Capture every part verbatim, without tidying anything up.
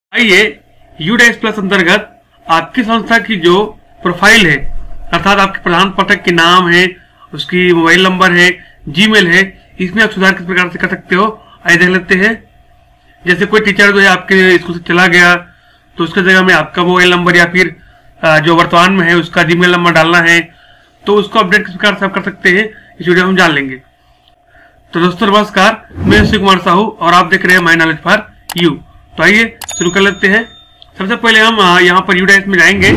आइए UDISE plus अंतर्गत आपकी संस्था की जो प्रोफाइल है, अर्थात आपके प्रधान पाठक के नाम है, उसकी मोबाइल नंबर है, जीमेल है, इसमें आप सुधार किस प्रकार से कर सकते हो आइए देख लेते हैं। जैसे कोई टीचर जो है आपके स्कूल से चला गया तो उसके जगह में आपका मोबाइल नंबर या फिर जो वर्तमान में है उसका जीमेल नंबर डालना है, तो उसको अपडेट किस प्रकार से आप कर सकते हैं इस वीडियो में हम जान लेंगे। तो दोस्तों नमस्कार, मैं शिव कुमार साहू और आप देख रहे हैं माय नॉलेज फॉर यू। तो आइए शुरू कर लेते हैं। सबसे पहले हम यहाँ पर यूडाइस में जाएंगे।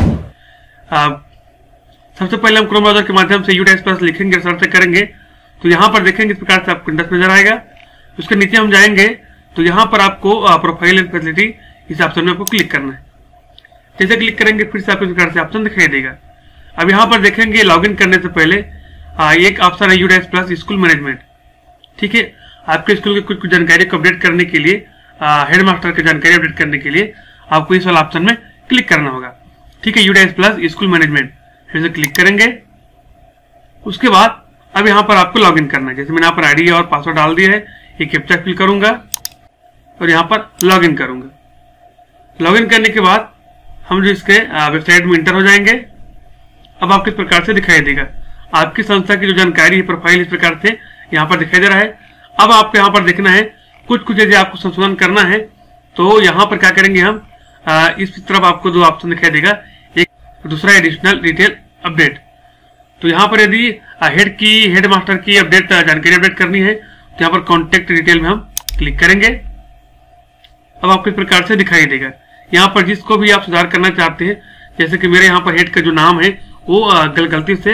सबसे पहले हम क्रोम ब्राउजर के माध्यम से यूडाइस प्लस लिखेंगे, सर्च करेंगे तो यहाँ पर देखेंगे इस प्रकार से आपको इंडेक्स नजर आएगा। उसके नीचे हम जाएंगे तो यहाँ पर आपको प्रोफाइल एंड फैसिलिटी इस ऑप्शन में आपको क्लिक करना है। जैसे क्लिक करेंगे फिर से आपको इस प्रकार से ऑप्शन दिखाई देगा। अब यहाँ पर देखेंगे लॉगिन करने से पहले एक ऑप्शन है यूडाइस प्लस स्कूल मैनेजमेंट। ठीक है, आपके स्कूल की कुछ कुछ जानकारी को अपडेट करने के लिए, हेड मास्टर की जानकारी अपडेट करने के लिए आपको इस वाला ऑप्शन में क्लिक करना होगा। ठीक है, यूडाइस प्लस स्कूल मैनेजमेंट, फिर से क्लिक करेंगे। उसके बाद अब यहाँ पर आपको लॉगिन करना है। जैसे मैंने यहाँ पर आईडी और पासवर्ड डाल दिया है, एक कैप्चा फिल करूंगा और यहाँ पर लॉगिन करूंगा। लॉगिन करने के बाद हम जो इसके वेबसाइट में इंटर हो जाएंगे। अब आपको इस प्रकार से दिखाई देगा आपकी संस्था की जो जानकारी है, प्रोफाइल इस प्रकार से यहाँ पर दिखाई दे रहा है। अब आपको यहाँ पर देखना है कुछ कुछ यदि आपको संशोधन करना है तो यहाँ पर क्या करेंगे हम, आ, इस तरफ आपको दो ऑप्शन दिखाई देगा, एक दूसरा एडिशनल डिटेल अपडेट। तो यहाँ पर यदि हेड की हेड मास्टर की अपडेट जानकारी अपडेट करनी है तो यहाँ पर कॉन्टेक्ट डिटेल में हम क्लिक करेंगे। अब आपको इस प्रकार से दिखाई देगा। यहाँ पर जिसको भी आप सुधार करना चाहते हैं, जैसे कि मेरे यहाँ पर हेड का जो नाम है वो गल, गलती से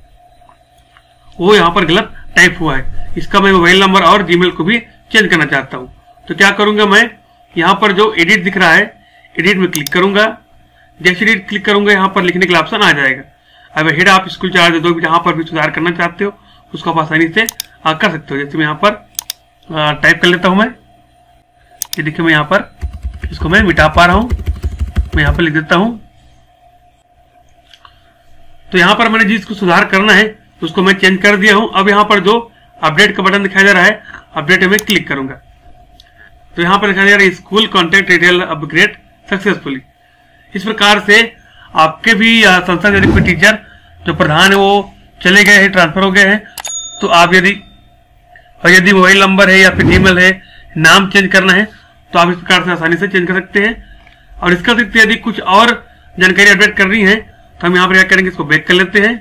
वो यहाँ पर गलत टाइप हुआ है, इसका मैं मोबाइल नंबर और जीमेल को भी चेंज करना चाहता हूँ। तो क्या करूंगा, मैं यहाँ पर जो एडिट दिख रहा है एडिट में क्लिक करूंगा। जैसे एडिट क्लिक करूंगा यहाँ पर लिखने के लिए ऑप्शन आ जाएगा। अब हेड आप स्कूल चार्ज दो भी जहाँ पर भी सुधार करना चाहते हो उसको आप आसानी से कर सकते हो। जैसे मैं यहाँ पर टाइप कर लेता हूँ, मैं ये देखिए मैं यहाँ पर इसको मैं मिटा पा रहा हूँ, मैं यहाँ पर लिख देता हूँ। तो यहाँ पर मैंने जिसको सुधार करना है उसको मैं चेंज कर दिया हूँ। अब यहाँ पर जो अपडेट का बटन दिखाई दे रहा है, अपडेट में क्लिक करूंगा तो यहाँ पर दिखाई दे रहा है school contact detail upgrade successfully. इस प्रकार से आपके भी संस्था यदि कोई टीचर जो प्रधान है वो चले गए हैं, ट्रांसफर हो गए हैं, तो आप यदि और यदि मोबाइल नंबर है या फिर ईमेल है, नाम चेंज करना है तो आप इस प्रकार से आसानी से चेंज कर सकते हैं। और इसका अतिरिक्त यदि कुछ और जानकारी अपडेट करनी है तो हम यहाँ पर क्या करेंगे, इसको बैक कर लेते हैं।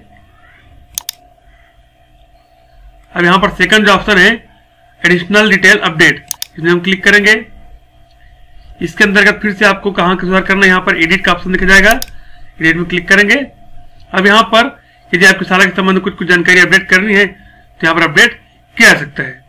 अब यहाँ पर सेकंड जो ऑप्शन है एडिशनल डिटेल अपडेट, इसमें हम क्लिक करेंगे। इसके अंतर्गत फिर से आपको कहाँ का सुधार करना है, यहाँ पर एडिट का ऑप्शन दिख जाएगा, एडिट में क्लिक करेंगे। अब यहाँ पर यदि आपकी शाला के संबंध में कुछ कुछ जानकारी अपडेट करनी है तो यहाँ पर अपडेट किया जा सकता है।